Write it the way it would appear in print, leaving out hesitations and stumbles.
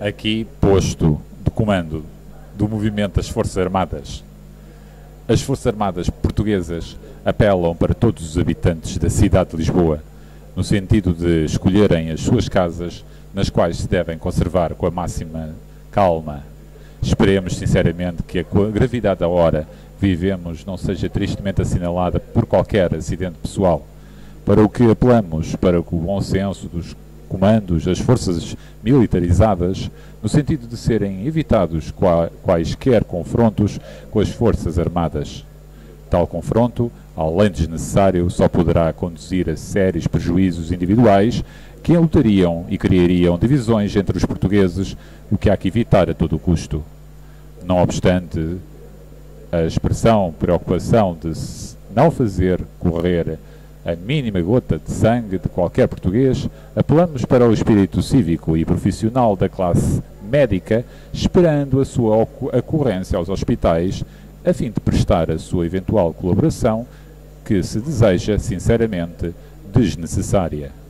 aqui posto de comando do movimento das Forças Armadas. As Forças Armadas portuguesas apelam para todos os habitantes da cidade de Lisboa, no sentido de escolherem as suas casas, nas quais se devem conservar com a máxima calma. Esperemos sinceramente que a gravidade da hora que vivemos não seja tristemente assinalada por qualquer acidente pessoal. Para o que apelamos para o bom senso dos comandos das forças militarizadas, no sentido de serem evitados quaisquer confrontos com as Forças Armadas. Tal confronto, além de desnecessário, só poderá conduzir a sérios prejuízos individuais que enlutariam e criariam divisões entre os portugueses, o que há que evitar a todo custo. Não obstante a expressão preocupação de não fazer correr a mínima gota de sangue de qualquer português, apelamos para o espírito cívico e profissional da classe médica, esperando a sua ocorrência aos hospitais, a fim de prestar a sua eventual colaboração, que se deseja sinceramente desnecessária.